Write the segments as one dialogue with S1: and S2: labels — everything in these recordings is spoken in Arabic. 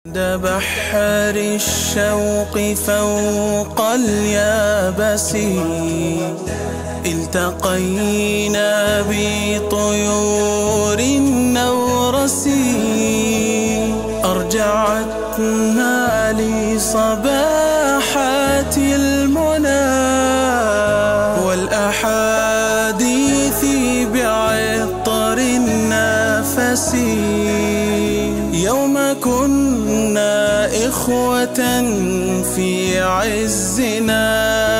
S1: عند بحر الشوق فوق اليابس التقينا بطيور النورس أرجعتنا لصباحات المنى والأحاديث بعطر النفس يوم كنا إخوة في عزنا.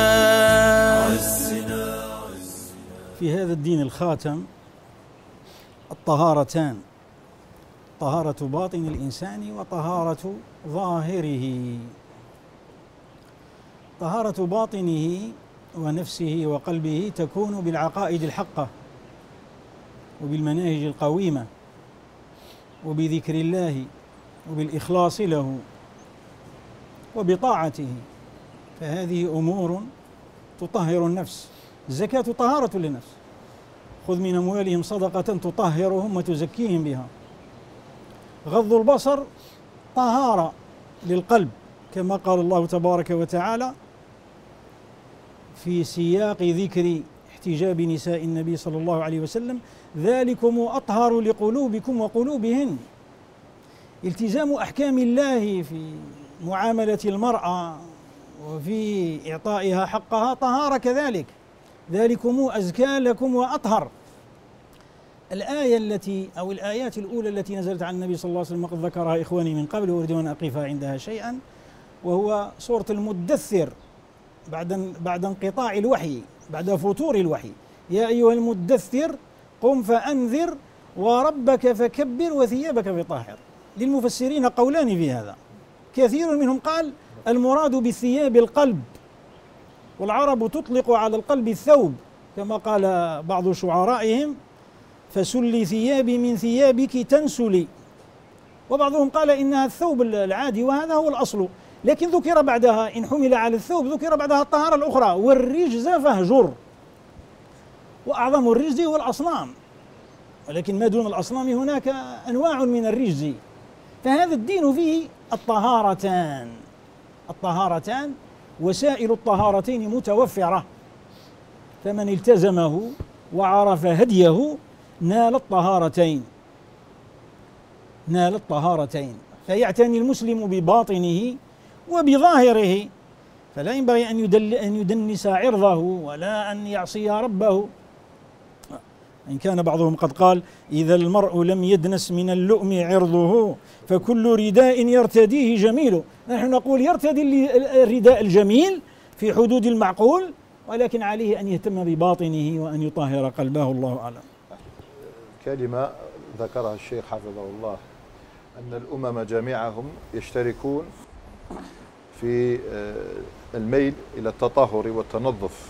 S2: في هذا الدين الخاتم الطهارتان، طهارة باطن الإنسان وطهارة ظاهره. طهارة باطنه ونفسه وقلبه تكون بالعقائد الحقة وبالمناهج القويمة وبذكر الله وبالإخلاص له وبطاعته، فهذه أمور تطهر النفس. الزكاة طهارة للنفس، خذ من أموالهم صدقة تطهرهم وتزكيهم بها. غض البصر طهارة للقلب، كما قال الله تبارك وتعالى في سياق ذكر احتجاب نساء النبي صلى الله عليه وسلم: ذلكم أطهر لقلوبكم وقلوبهن. التزام أحكام الله في معاملة المرأة وفي إعطائها حقها طهارة كذلك، ذلكم أزكى لكم وأطهر. الآية الآيات الأولى التي نزلت عن النبي صلى الله عليه وسلم وقد ذكرها إخواني من قبل وأريد أن أقف عندها شيئا، وهو سورة المدثر بعد انقطاع الوحي، بعد فتور الوحي: يا أيها المدثر قم فأنذر وربك فكبر وثيابك فطهر. للمفسرين قولان في هذا، كثير منهم قال المراد بالثياب القلب، والعرب تطلق على القلب الثوب، كما قال بعض شعرائهم: فسل ثيابي من ثيابك تنسلي. وبعضهم قال إنها الثوب العادي، وهذا هو الأصل، لكن ذكر بعدها إن حمل على الثوب ذكر بعدها الطهارة الأخرى: والرجز فاهجر. وأعظم الرجز هو الأصنام، ولكن ما دون الأصنام هناك أنواع من الرجز. فهذا الدين فيه الطهارتان وسائل الطهارتين متوفرة، فمن التزمه وعرف هديه نال الطهارتين. فيعتني المسلم بباطنه وبظاهره، فلا ينبغي أن يدنس عرضه ولا أن يعصي ربه. إن كان بعضهم قد قال: إذا المرء لم يدنس من اللؤم عرضه فكل رداء يرتديه جميل. نحن نقول يرتدي الرداء الجميل في حدود المعقول، ولكن عليه أن يهتم بباطنه وأن يطهر قلبه. الله أعلم.
S3: كلمة ذكرها الشيخ حفظه الله، أن الأمم جميعهم يشتركون في الميل إلى التطهر والتنظف.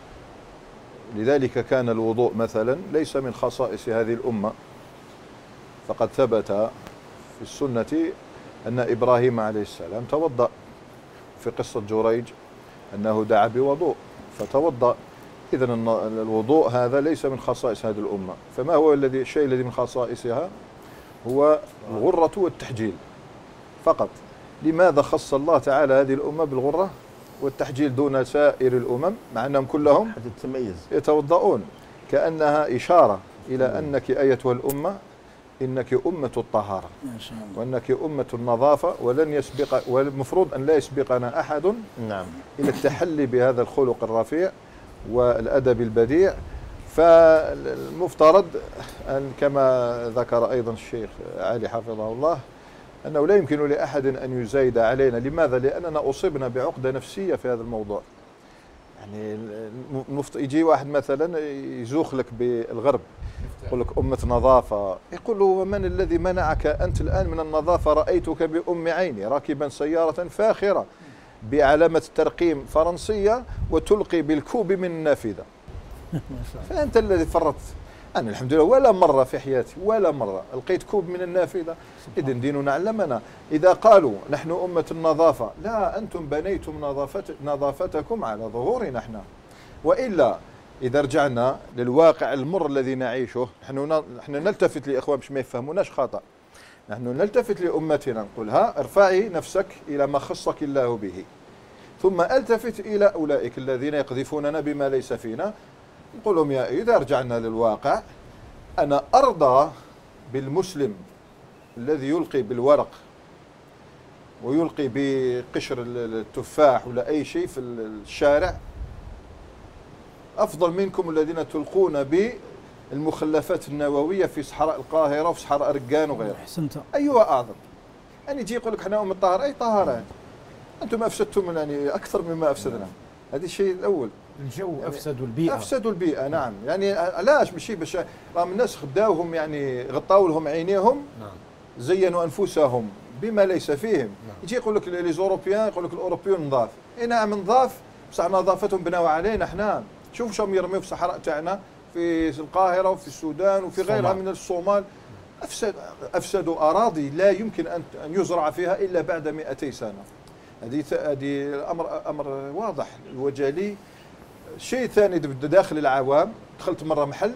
S3: لذلك كان الوضوء مثلا ليس من خصائص هذه الأمة، فقد ثبت في السنة أن إبراهيم عليه السلام توضأ في قصة جريج، أنه دعا بوضوء فتوضأ. إذن الوضوء هذا ليس من خصائص هذه الأمة. فما هو الشيء الذي من خصائصها؟ هو الغرة والتحجيل فقط. لماذا خص الله تعالى هذه الأمة بالغرة والتحجيل دون سائر الأمم، مع أنهم كلهم يتوضؤون؟ كأنها إشارة إلى أنك أيتها الأمة إنك أمة الطهارة وأنك أمة النظافة، والمفروض أن لا يسبقنا أحد إلى التحلي بهذا الخلق الرفيع والأدب البديع. فالمفترض أن كما ذكر أيضا الشيخ علي حفظه الله أنه لا يمكن لأحد أن يزايد علينا. لماذا؟ لأننا أصبنا بعقدة نفسية في هذا الموضوع. يعني يجي واحد مثلا يزوخ لك بالغرب، يقول لك أمة نظافة، يقول له: ومن الذي منعك أنت الآن من النظافة؟ رأيتك بأم عيني راكبا سيارة فاخرة بعلامة ترقيم فرنسية وتلقي بالكوب من النافذة. فأنت الذي فرطت. أنا الحمد لله ولا مرة في حياتي ولا مرة لقيت كوب من النافذة. إذن ديننا علمنا. إذا قالوا نحن أمة النظافة، لا، أنتم بنيتم نظافتكم على ظهورنا احنا. وإلا إذا رجعنا للواقع المر الذي نعيشه، نحن نلتفت لإخوان باش ما يفهموناش خطأ. نحن نلتفت لأمتنا نقولها ارفعي نفسك إلى ما خصك الله به، ثم التفت إلى أولئك الذين يقذفوننا بما ليس فينا، نقول لهم إذا رجعنا للواقع أنا أرضى بالمسلم الذي يلقي بالورق ويلقي بقشر التفاح ولا أي شيء في الشارع أفضل منكم الذين تلقون بالمخلفات النووية في صحراء القاهرة وفي صحراء رقان وغيرها.
S2: أحسنت.
S3: أيها أعظم؟ يعني يجي يقول لك احنا الطهارة، أي طهارة؟ أنتم أفسدتم يعني أكثر مما أفسدنا. هذا الشيء الأول.
S4: الجو
S3: يعني
S4: أفسدوا البيئة.
S3: أفسدوا البيئة نعم. يعني علاش ماشي باش راهم الناس خداوهم يعني غطاو لهم عينيهم.
S4: نعم.
S3: زينوا أنفسهم بما ليس فيهم. نعم. يجي يقول لك لي زوروبيان، يقول لك الأوروبيون نضاف. إي نعم نضاف، بصح نظافتهم بناوا علينا احنا. شوف شو يرميوا في الصحراء تاعنا في القاهرة وفي السودان وفي غيرها من الصومال. أفسدوا أراضي لا يمكن أن يزرع فيها إلا بعد 200 سنة. هذه أمر واضح وجلي. شيء ثاني داخل العوام، دخلت مرة محل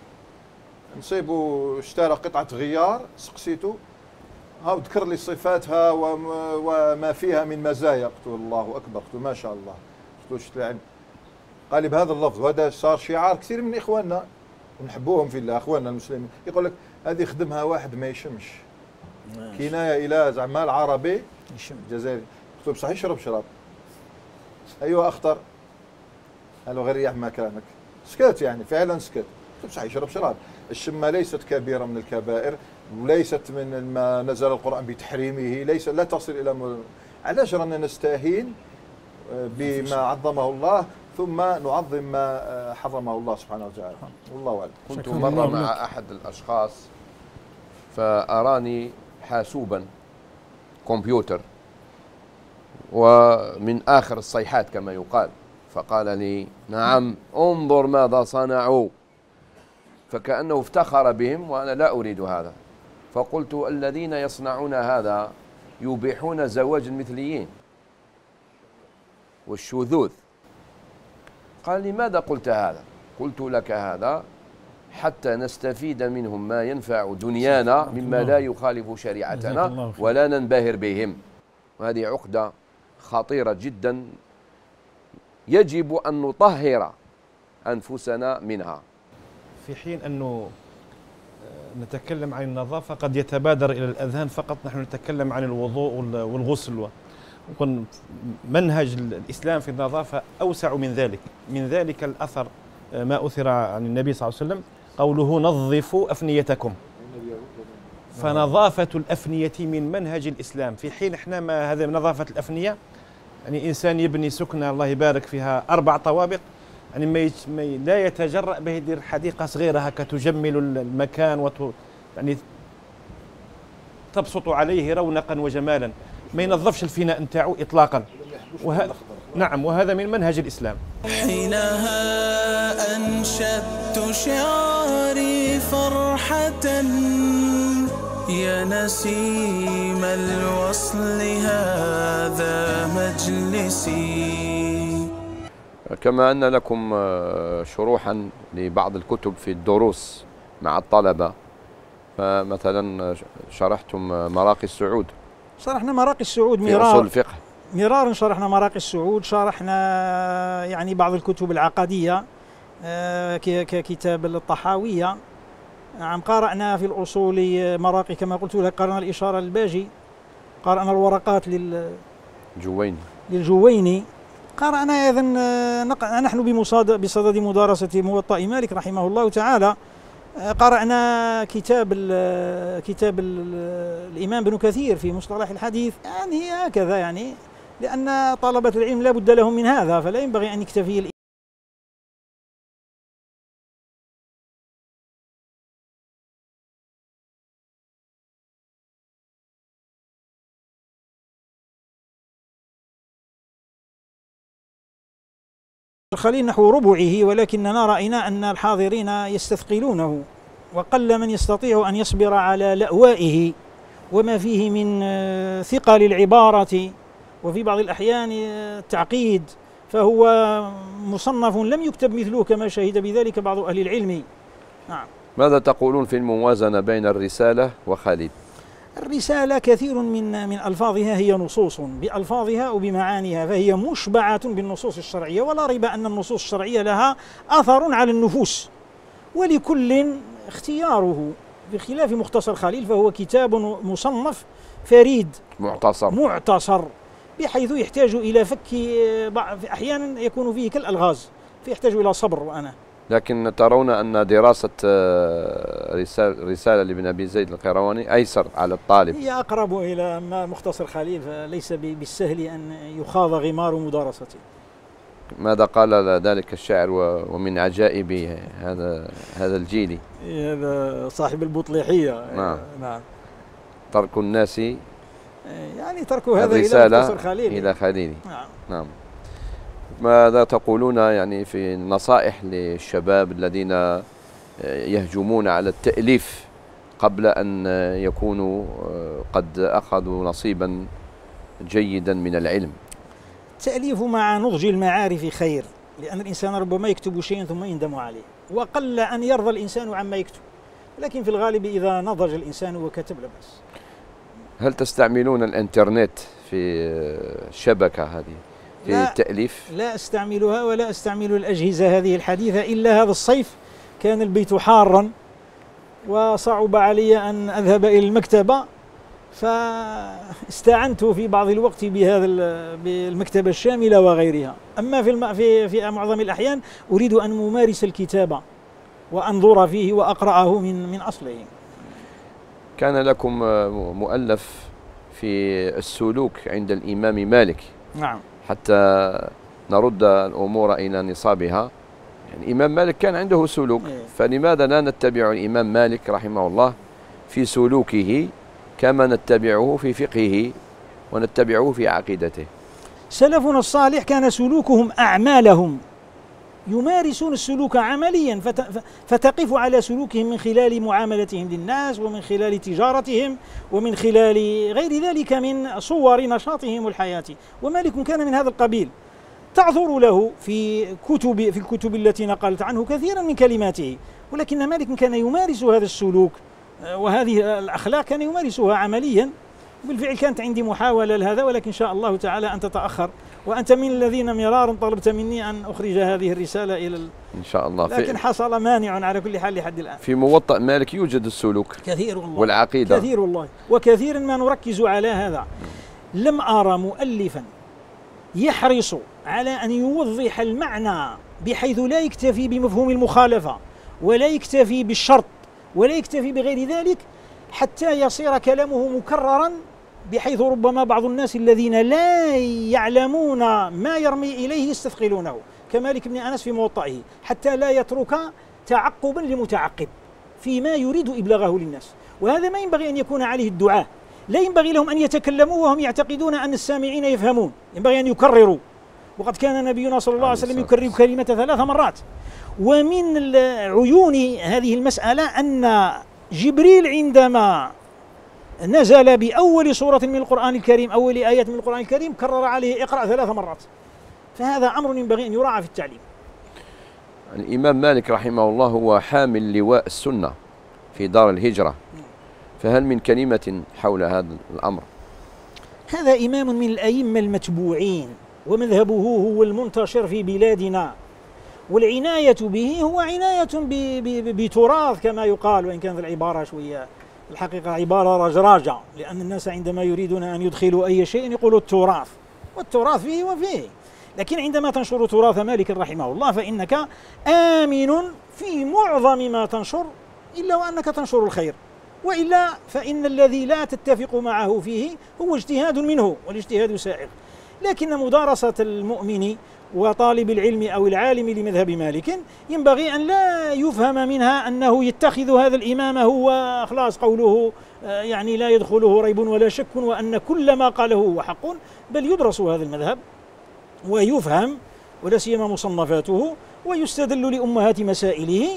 S3: نصيبه اشترى قطعة غيار، سقسيته ها وذكر لي صفاتها وما فيها من مزايا، قلت الله أكبر، قلت ما شاء الله، قلت له يعني قال لي بهذا اللفظ، وهذا صار شعار كثير من إخواننا ونحبوهم في الله إخواننا المسلمين، يقول لك هذه يخدمها واحد ما يشمش، كناية إلى زعما العربي الجزائري، قلت له بصح يشرب شراب. أيوه أخطر، قالوا غير ريح مكانك، سكت يعني فعلا سكت، قلت بصح يشرب شراب. الشمة ليست كبيرة من الكبائر وليست من ما نزل القرآن بتحريمه، ليس لا تصل إلى علاش رانا نستهين بما عظمه الله ثم نعظم ما حرمه الله سبحانه وتعالى. والله أعلم.
S5: كنت مرة مع أحد الأشخاص فأراني حاسوبا كمبيوتر ومن آخر الصيحات كما يقال، فقال لي نعم انظر ماذا صنعوا، فكأنه افتخر بهم وأنا لا أريد هذا. فقلت الذين يصنعون هذا يبيحون زواج المثليين والشذوذ. قال لماذا قلت هذا؟ قلت لك هذا حتى نستفيد منهم ما ينفع دنيانا مما لا يخالف شريعتنا ولا ننبهر بهم، وهذه عقدة خطيرة جدا يجب أن نطهر أنفسنا منها.
S4: في حين أنه نتكلم عن النظافة قد يتبادر إلى الأذهان فقط نحن نتكلم عن الوضوء والغسل، منهج الإسلام في النظافة أوسع من ذلك. من ذلك الأثر ما أثر عن النبي صلى الله عليه وسلم قوله نظفوا أفنيتكم، فنظافة الأفنية من منهج الإسلام. في حين احنا ما هذا نظافة الأفنية يعني إنسان يبني سكنة الله يبارك فيها 4 طوابق، يعني لا يتجرأ به يدير حديقة صغيرة هكا تجمل المكان يعني تبسط عليه رونقا وجمالا، ما ينظفش الفناء نتاعو إطلاقا. نعم، وهذا من منهج الإسلام.
S1: حينها أنشدت شعري فرحة يا نسيم الوصل هذا مجلسي.
S5: كما أن لكم شروحا لبعض الكتب في الدروس مع الطلبة، فمثلا شرحتم مراقي السعود.
S2: شرحنا مراقي السعود
S5: في أصول الفقه
S2: مرارا، شرحنا مراقي السعود، شرحنا يعني بعض الكتب العقدية ككتاب الطحاوية. نعم، قرأنا في الأصول مراقي كما قلت لك، قرأنا الإشارة للباجي، قرأنا الورقات للجويني، قرأنا أيضا نحن بصدد مدارسة موطأ مالك رحمه الله تعالى، قرأنا كتاب الإمام ابن كثير في مصطلح الحديث. يعني هكذا، يعني لأن طلبة العلم لا بد لهم من هذا، فلا ينبغي أن يكتفي الخليل نحو ربعه، ولكننا رأينا أن الحاضرين يستثقلونه، وقل من يستطيع أن يصبر على لأوائه وما فيه من ثقل العبارة وفي بعض الأحيان التعقيد، فهو مصنف لم يكتب مثله كما شهد بذلك بعض أهل العلم. نعم.
S5: ماذا تقولون في الموازنة بين الرسالة وخليل؟
S2: الرسالة كثير من ألفاظها هي نصوص بألفاظها وبمعانيها، فهي مشبعة بالنصوص الشرعية، ولا ريب أن النصوص الشرعية لها أثر على النفوس، ولكل اختياره، بخلاف مختصر خليل فهو كتاب مصنف فريد معتصر بحيث يحتاج إلى فك أحيانا يكون فيه كالألغاز، فيحتاج إلى صبر. وأنا
S5: لكن ترون أن دراسة رسالة لابن أبي زيد القيرواني أيسر على الطالب؟
S2: هي أقرب إلى ما مختصر خليل، فليس بالسهل أن يخاض غمار مدارسته.
S5: ماذا قال ذلك الشاعر ومن عجائب هذا الجيل؟
S2: هذا صاحب البطليحية.
S5: نعم. ترك الناس،
S2: يعني ترك هذا إلى مختصر خليل،
S5: إلى خليل. نعم. ماذا تقولون يعني في نصائح للشباب الذين يهجمون على التأليف قبل أن يكونوا قد أخذوا نصيبا جيدا من العلم؟
S2: التأليف مع نضج المعارف خير، لأن الإنسان ربما يكتب شيئا ثم يندم عليه، وقل أن يرضى الإنسان عما يكتب، لكن في الغالب إذا نضج الإنسان وكتب لا بأس.
S5: هل تستعملون الإنترنت في الشبكة هذه في التأليف؟
S2: لا أستعملها ولا أستعمل الأجهزة هذه الحديثة إلا هذا الصيف، كان البيت حارا وصعب علي أن أذهب إلى المكتبة، فاستعنت في بعض الوقت بالمكتبة الشاملة وغيرها. أما في معظم الأحيان أريد أن أمارس الكتابة وأنظر فيه وأقرأه من أصله.
S5: كان لكم مؤلف في السلوك عند الإمام مالك.
S2: نعم.
S5: حتى نرد الأمور إلى نصابها، يعني الإمام مالك كان عنده سلوك، فلماذا لا نتبع الإمام مالك رحمه الله في سلوكه كما نتبعه في فقهه ونتبعه في عقيدته؟
S2: سلفنا الصالح كان سلوكهم أعمالهم، يمارسون السلوك عمليا، فتقف على سلوكهم من خلال معاملتهم للناس، ومن خلال تجارتهم، ومن خلال غير ذلك من صور نشاطهم الحياتي. ومالك كان من هذا القبيل، تعذر له في الكتب التي نقلت عنه كثيرا من كلماته، ولكن مالك كان يمارس هذا السلوك وهذه الأخلاق، كان يمارسها عمليا. بالفعل كانت عندي محاولة لهذا، ولكن إن شاء الله تعالى أن تتأخر، وأنت من الذين مرارا طلبت مني أن أخرج هذه الرسالة إلى
S5: إن شاء الله،
S2: لكن حصل مانع على كل حال لحد الآن.
S5: في موطأ مالك يوجد السلوك
S2: كثير والله،
S5: والعقيدة
S2: كثير والله، وكثير ما نركز على هذا. لم أرى مؤلفا يحرص على أن يوضح المعنى بحيث لا يكتفي بمفهوم المخالفة، ولا يكتفي بالشرط، ولا يكتفي بغير ذلك، حتى يصير كلامه مكررا، بحيث ربما بعض الناس الذين لا يعلمون ما يرمي إليه يستثقلونه، كمالك بن أنس في موطئه، حتى لا يترك تعقبا لمتعقب فيما يريد إبلاغه للناس. وهذا ما ينبغي أن يكون عليه الدعاة، لا ينبغي لهم أن يتكلموا وهم يعتقدون أن السامعين يفهمون، ينبغي أن يكرروا. وقد كان نبينا صلى الله عليه وسلم يكرر كلمة 3 مرات. ومن عيون هذه المسألة أن جبريل عندما نزل بأول سورة من القرآن الكريم، أول آية من القرآن الكريم، كرر عليه اقرأ 3 مرات. فهذا أمر ينبغي أن يراعى في التعليم.
S5: الإمام مالك رحمه الله هو حامل لواء السنة في دار الهجرة، فهل من كلمة حول هذا الأمر؟
S2: هذا إمام من الأئمة المتبوعين، ومذهبه هو المنتشر في بلادنا، والعناية به هو عناية بتراث كما يقال، وإن كانت العبارة شوية الحقيقة عبارة رجراجة، لأن الناس عندما يريدون أن يدخلوا أي شيء يقولوا التراث، والتراث فيه وفيه. لكن عندما تنشر تراث مالك رحمه الله فإنك آمن في معظم ما تنشر، إلا وأنك تنشر الخير، وإلا فإن الذي لا تتفق معه فيه هو اجتهاد منه، والاجتهاد سائغ. لكن مدارسة المؤمن وطالب العلم أو العالم لمذهب مالك ينبغي أن لا يفهم منها أنه يتخذ هذا الإمام هو خلاص قوله يعني لا يدخله ريب ولا شك، وأن كل ما قاله هو حق، بل يدرس هذا المذهب ويفهم، ولا سيما مصنفاته، ويستدل لأمهات مسائله.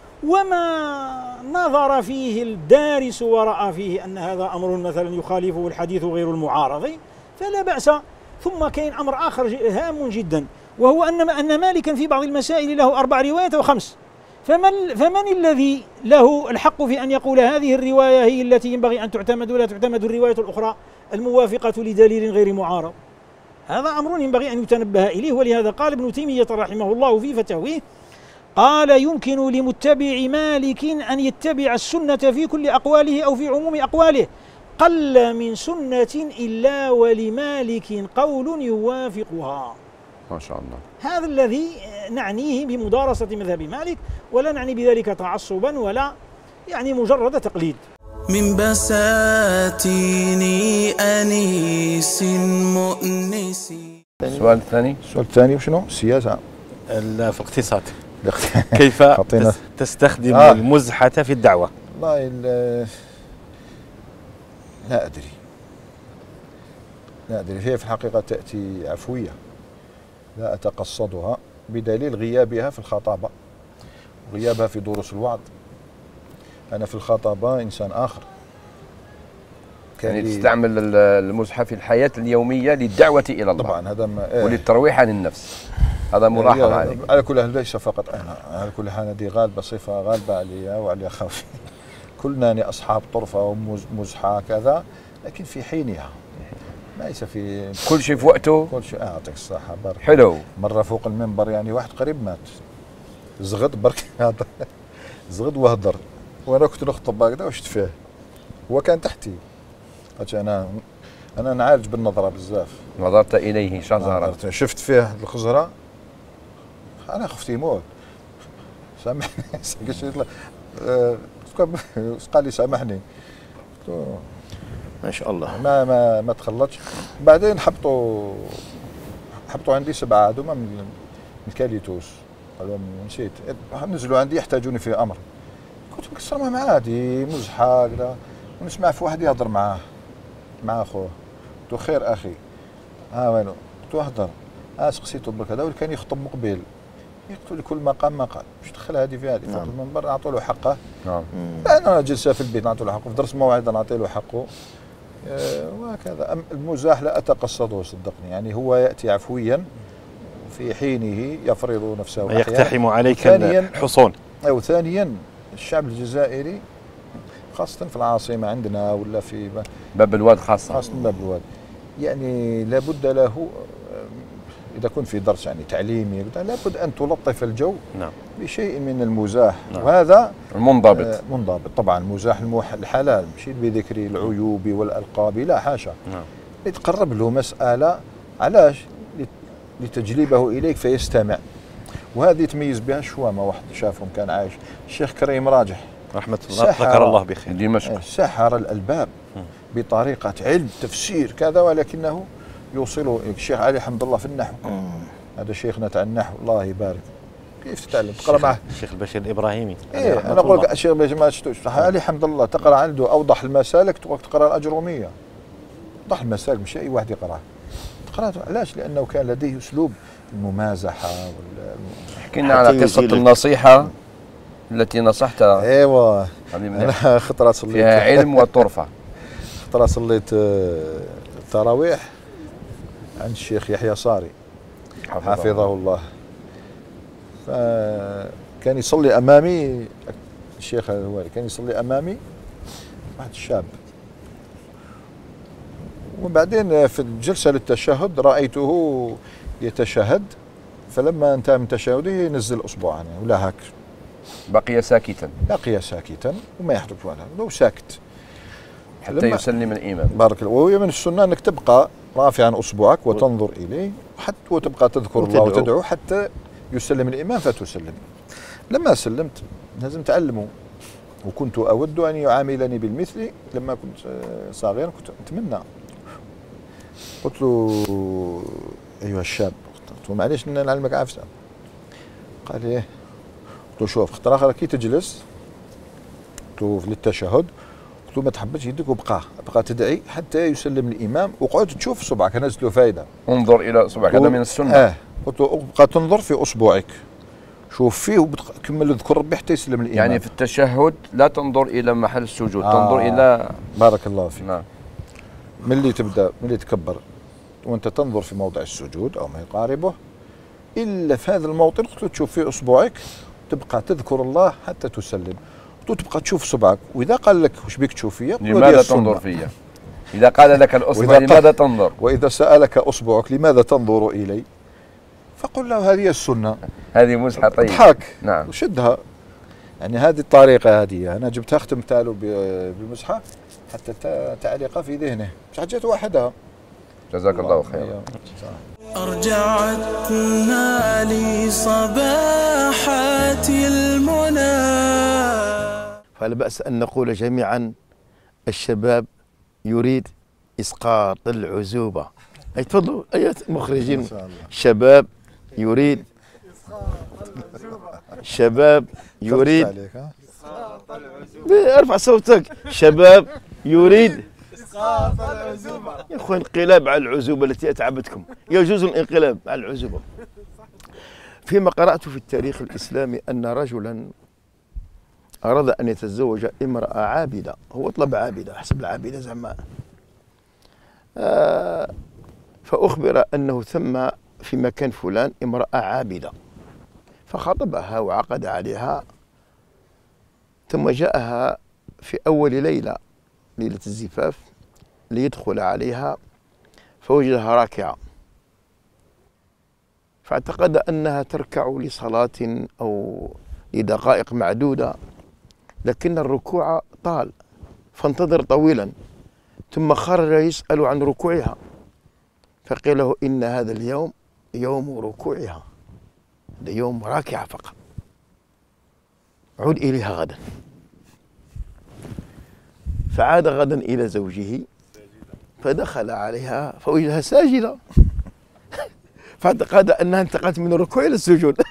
S2: وما نظر فيه الدارس ورأى فيه أن هذا أمر مثلا يخالفه الحديث غير المعارض فلا بأس. ثم كاين أمر آخر هام جدا، وهو أن مالكا في بعض المسائل له 4 روايات أو 5، فمن الذي له الحق في أن يقول هذه الرواية هي التي ينبغي أن تعتمد ولا تعتمد الرواية الأخرى الموافقة لدليل غير معارض؟ هذا أمر ينبغي أن يتنبه إليه. ولهذا قال ابن تيمية رحمه الله في فتاويه، قال: يمكن لمتبع مالك أن يتبع السنة في كل أقواله أو في عموم أقواله، قل من سنة إلا ولمالك قول يوافقها.
S5: ما شاء الله.
S2: هذا الذي نعنيه بمدارسة مذهب مالك، ولا نعني بذلك تعصبا ولا يعني مجرد تقليد.
S1: من بساتين أنيس مؤنس.
S5: السؤال الثاني.
S3: السؤال الثاني وشنو؟ السياسة
S4: في الاقتصاد. كيف تستخدم المزحة في الدعوة؟
S3: والله لا أدري. هي في الحقيقة تأتي عفوية، لا أتقصدها بدليل غيابها في الخطابة وغيابها في دروس الوعظ. أنا في الخطابة إنسان آخر.
S5: يعني تستعمل المزحة في الحياة اليومية للدعوة إلى الله
S3: طبعا، هذا
S5: وللترويح عن النفس. هذا ملاحظ عليك.
S3: على كل حال ليس فقط أنا، على كل حال هذه غالبة، صفة غالبة علي وعلى خوفي. كلنا أصحاب طرفة ومزحة كذا، لكن في حينها، ليس في
S5: كل شيء في وقته.
S3: كل شيء. يعطيك الصحة، بارك.
S5: حلو.
S3: مرة فوق المنبر يعني واحد قريب مات، زغد برك هذا زغد وهدر، وانا كنت نخطب هكذا وشت فيه، هو كان تحتي. انا نعالج بالنظرة بزاف.
S5: نظرت اليه شزرا،
S3: شفت فيه الخزرة، انا خفت يموت. سامحني. قال لي سامحني،
S4: ما شاء الله.
S3: ما تخلطش. بعدين حبطوا عندي 7 عدوما من كاليتوس، قالوا نسيت، نزلوا عندي يحتاجوني في امر، كنت مكسر معهم عادي مزحه كذا، ونسمع في واحد يهضر مع اخوه، قلت له خير اخي، وينو؟ قلت له اهضر، سقسيته برك هذا، كان يخطب مقبل، يقتل لكل مقام مقال، باش دخل هذه في هذه، فوق المنبر نعطوا له حقه.
S5: نعم.
S3: انا جلسه في البيت نعطوا له حقه، في درس موعظه نعطي له حقه، وهكذا. المزاح لا أتقصده صدقني، يعني هو يأتي عفويا في حينه، يفرض نفسه،
S4: يقتحم عليك الحصون.
S3: أو ثانيا الشعب الجزائري خاصة في العاصمة عندنا ولا في
S5: باب الواد، خاصة
S3: باب الواد، يعني لابد له، إذا كنت في درس يعني تعليمي لابد أن تلطف الجو.
S4: نعم.
S3: بشيء من المزاح.
S4: نعم.
S3: وهذا
S5: منضبط.
S3: منضبط طبعا. المزاح الحلال، ماشي بذكر العيوب والألقاب، لا حاشا.
S5: نعم.
S3: يتقرب له مسألة، علاش؟ لتجلبه إليك فيستمع. وهذه يتميز بها شوامة، واحد شافهم كان عايش، الشيخ كريم راجح
S4: رحمة الله، ذكر الله بخير،
S5: دمشق،
S3: سحر الألباب بطريقة علم تفسير كذا، ولكنه يوصله. الشيخ علي حمد الله في النحو، هذا شيخنا تاع النحو، الله يبارك. كيف تتعلم؟ تقرا معه
S4: الشيخ البشير الابراهيمي.
S3: انا نقول لك الشيخ البشير ما شفتوش، علي حمد الله تقرا عنده اوضح المسالك، تقرا الاجروميه، اوضح المسالك، مش اي واحد يقراها، تقرا. علاش؟ لانه كان لديه اسلوب الممازحه.
S5: حكينا على قصه النصيحه التي نصحتها.
S3: ايوه، انا خطره صليت
S5: فيها علم وطرفه.
S3: خطره صليت التراويح عند الشيخ يحيى صاري حفظه الله، فكان يصلي امامي الشيخ الوالي، كان يصلي امامي واحد الشاب، وبعدين في الجلسه للتشهد رايته يتشهد، فلما انتهى من تشهده ينزل اصبعه ولا هك،
S5: بقي ساكتا.
S3: بقي ساكتا وما يحرك ولا لو ساكت
S5: حتى يسلم الامام.
S3: بارك الله. وهي من السنه انك تبقى رافعا اصبعك وتنظر اليه، وتبقى تذكر الله وتدعو حتى يسلم الامام فتسلم. لما سلمت لازم تعلمه، وكنت اود ان يعاملني بالمثل. لما كنت صغيرا كنت اتمنى، قلت له ايها الشاب، قلت له معليش نعلمك عفسه. قال لي قلت له شوف، خطره اخرى كي تجلس، قلت له للتشهد، قلت له ما تحبش يدك وبقى تدعي حتى يسلم الامام، وقعد تشوف صبعك نازل له فايده.
S5: انظر الى صبعك، هذا من السنه.
S3: قلت له ابقى تنظر في اصبعك، شوف فيه وكمل اذكر ربي حتى يسلم الامام.
S5: يعني في التشهد لا تنظر الى محل السجود، تنظر الى.
S3: بارك الله فيك.
S5: نعم.
S3: ملي تكبر وانت تنظر في موضع السجود او ما يقاربه، الا في هذا الموطن قلت له تشوف فيه اصبعك تبقى تذكر الله حتى تسلم، وتبقى تشوف صبعك، وإذا قال لك وش بك تشوف فيا
S5: لماذا تنظر فيا؟ إذا قال لك الأصبع لماذا تنظر؟
S3: وإذا سألك أصبعك لماذا تنظر إلي؟ فقل له هذه السنة،
S5: هذه مزحة طيبة.
S3: اضحك
S5: نعم،
S3: وشدها. يعني هذه الطريقة هذه أنا جبتها ختمتها له بمزحة حتى تعلق في ذهنه، مش حاجات وحدها.
S5: جزاك الله خيرا.
S1: أرجعتنا لصباحات المنى.
S6: فلا بأس أن نقول جميعا الشباب يريد إسقاط العزوبة. أي تفضلوا أيها المخرجين. شباب يريد شباب يريد ارفع صوتك. شباب يريد إسقاط العزوبة. يا أخوان انقلاب على العزوبة التي أتعبتكم، يجوز الانقلاب على العزوبة. فيما قرأت في التاريخ الإسلامي أن رجلا أراد أن يتزوج امرأة عابدة، هو طلب عابدة حسب العابدة زعما، فأخبر أنه ثم في مكان فلان امرأة عابدة، فخطبها وعقد عليها، ثم جاءها في أول ليلة، ليلة الزفاف، ليدخل عليها فوجدها راكعة، فاعتقد أنها تركع لصلاة أو لدقائق معدودة، لكن الركوع طال فانتظر طويلا، ثم خرج يسأل عن ركوعها، فقيل له إن هذا اليوم يوم ركوعها، هذا يوم راكعة فقط، عود إليها غدا. فعاد غدا إلى زوجه فدخل عليها فوجدها ساجدة، فاعتقد أنها انتقلت من الركوع إلى السجود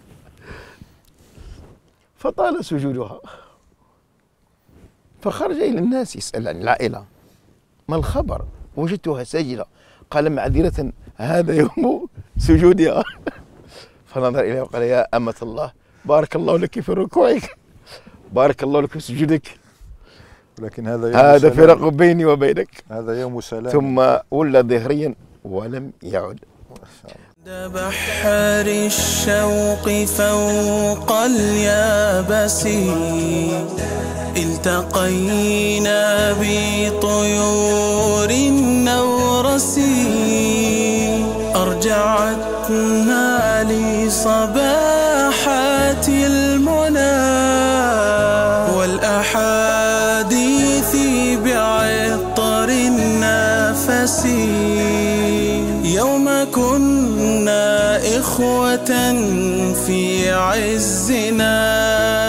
S6: فطال سجودها، فخرج إلى الناس يسأل عن العائلة، ما الخبر؟ وجدتها ساجدة. قال معذرة هذا يوم سجودها فنظر إليها وقال يا أمة الله
S3: بارك الله لك في ركوعك،
S6: بارك الله لك في سجودك،
S3: لكن
S6: هذا فرق بيني وبينك.
S3: هذا يوم سلام.
S6: ثم ولى ظهريا ولم يعد.
S1: بحر الشوق فوق اليابس التقينا بطيور النورس، أرجعتنا لصباحات المنى والأحاديث بعطر النفس، يوم كنا إخوة في عزنا